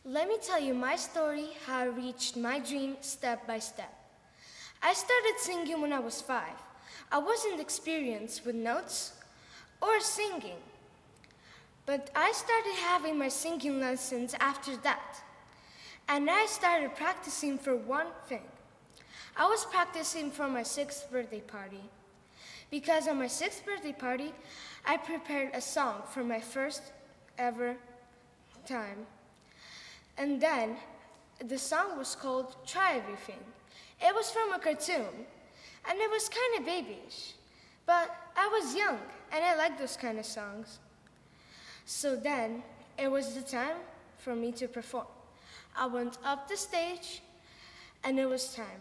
Let me tell you my story, how I reached my dream step by step. I started singing when I was 5. I wasn't experienced with notes or singing, but I started having my singing lessons after that. And I started practicing for one thing. I was practicing for my 6th birthday party. Because on my 6th birthday party, I prepared a song for my first ever time. And then the song was called Try Everything. It was from a cartoon, and it was kind of babyish. But I was young, and I liked those kind of songs. So then, it was the time for me to perform. I went up the stage, and it was time.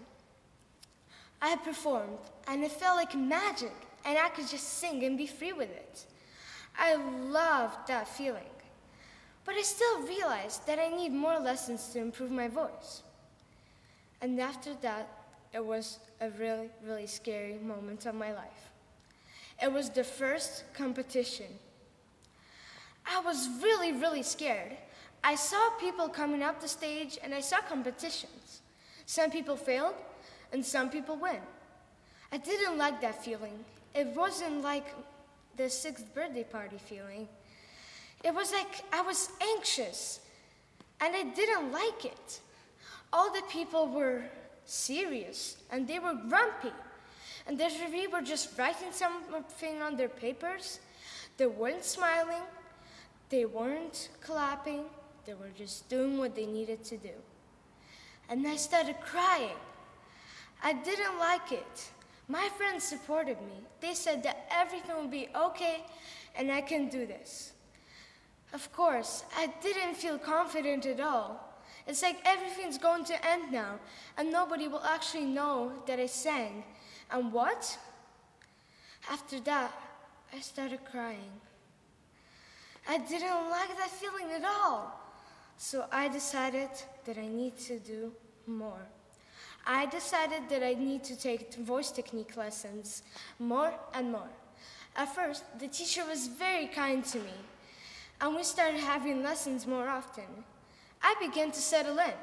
I performed, and it felt like magic, and I could just sing and be free with it. I loved that feeling. But I still realized that I need more lessons to improve my voice. And after that, it was a really, really scary moment of my life. It was the first competition. I was really, really scared. I saw people coming up the stage and I saw competitions. Some people failed and some people win. I didn't like that feeling. It wasn't like the 6th birthday party feeling. It was like I was anxious, and I didn't like it. All the people were serious, and they were grumpy. And the jury were just writing something on their papers. They weren't smiling. They weren't clapping. They were just doing what they needed to do. And I started crying. I didn't like it. My friends supported me. They said that everything would be okay, and I can do this. Of course, I didn't feel confident at all. It's like everything's going to end now, and nobody will actually know that I sang. And what? After that, I started crying. I didn't like that feeling at all. So I decided that I need to do more. I decided that I need to take voice technique lessons more and more. At first, the teacher was very kind to me, and we started having lessons more often. I began to settle in.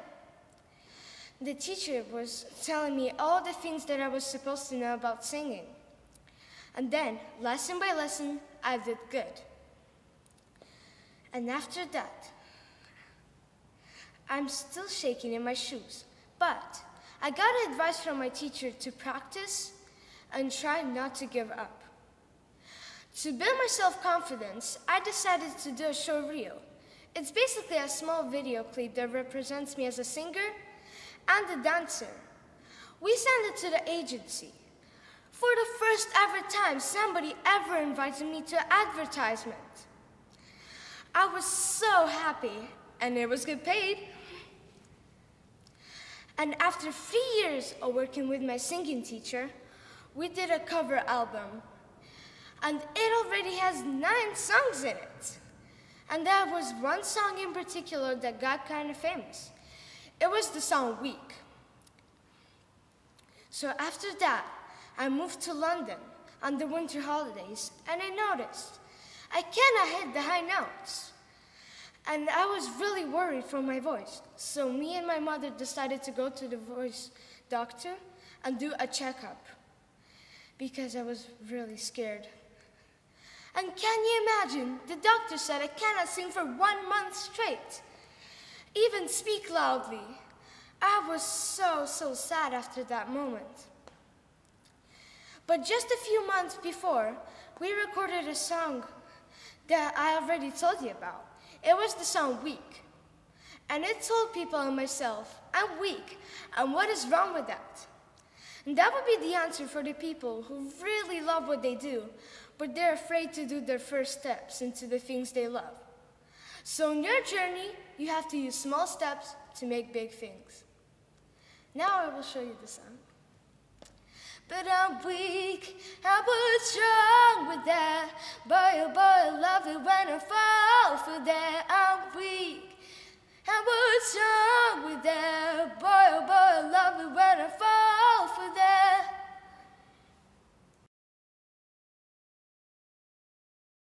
The teacher was telling me all the things that I was supposed to know about singing. And then, lesson by lesson, I did good. And after that, I'm still shaking in my shoes, but I got advice from my teacher to practice and try not to give up. To build my self-confidence, I decided to do a short reel. It's basically a small video clip that represents me as a singer and a dancer. We sent it to the agency. For the first ever time somebody ever invited me to an advertisement. I was so happy, and it was good paid. And after 3 years of working with my singing teacher, we did a cover album. And it already has 9 songs in it. And there was one song in particular that got kind of famous. It was the song Weak. So after that, I moved to London on the winter holidays, and I noticed I cannot hit the high notes. And I was really worried for my voice. So me and my mother decided to go to the voice doctor and do a checkup because I was really scared. And can you imagine? The doctor said I cannot sing for 1 month straight, even speak loudly. I was so sad after that moment. But just a few months before, we recorded a song that I already told you about. It was the song Weak. And it told people and myself, I'm weak, and what is wrong with that? And that would be the answer for the people who really love what they do, but they're afraid to do their first steps into the things they love. So in your journey, you have to use small steps to make big things. Now I will show you the song. But I'm weak, I was strong with that. Boy, oh boy, I love it when I fall for that. I'm weak, I was strong with that. Boy, oh boy, I love it when I fall for that.